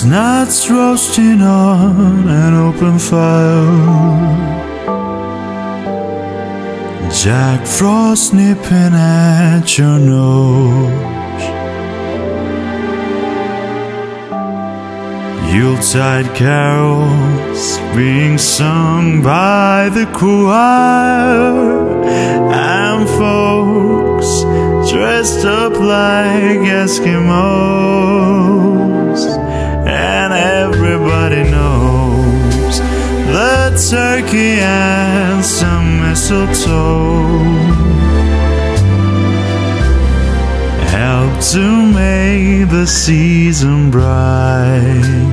Chestnuts roasting on an open fire, Jack Frost nipping at your nose, Yuletide carols being sung by the choir, and folks dressed up like Eskimos. And everybody knows the turkey and some mistletoe help to make the season bright.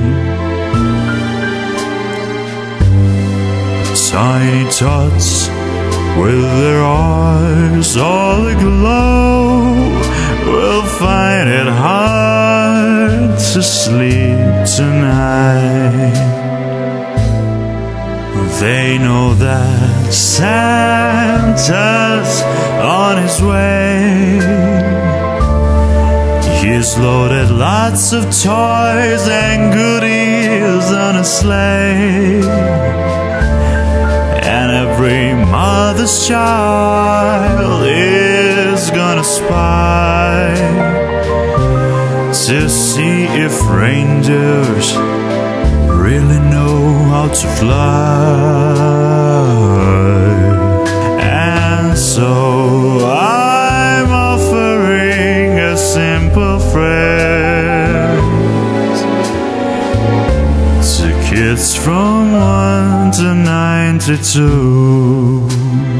Tiny tots with their eyes all aglow will find it hard to sleep tonight. They know that Santa's on his way. He's loaded lots of toys and goodies on a sleigh, and every mother's child is gonna spy to see if reindeers really know how to fly. And so I'm offering a simple phrase to kids from 1 to 92.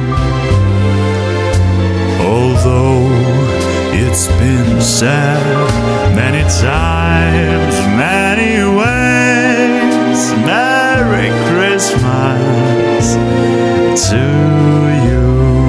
Although it's been said many times, many ways, Merry Christmas to you.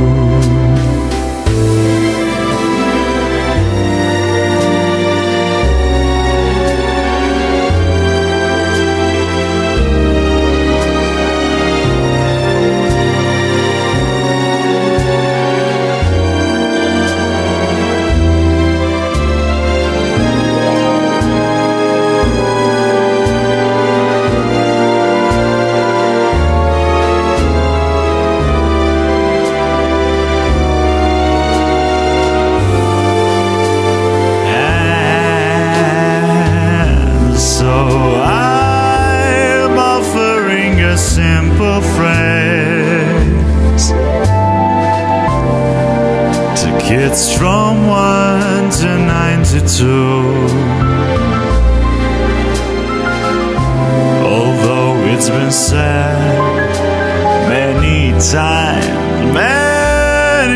Simple phrase to kids from 1 to 92. Although it's been said many times, many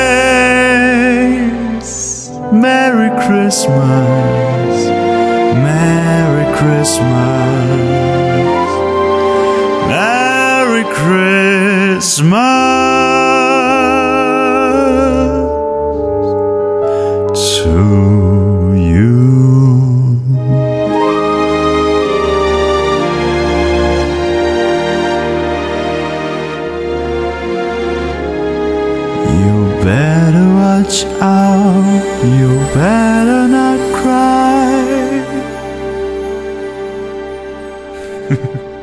ways, Merry Christmas, Merry Christmas, Merry Christmas to you. You better watch out, you better not cry.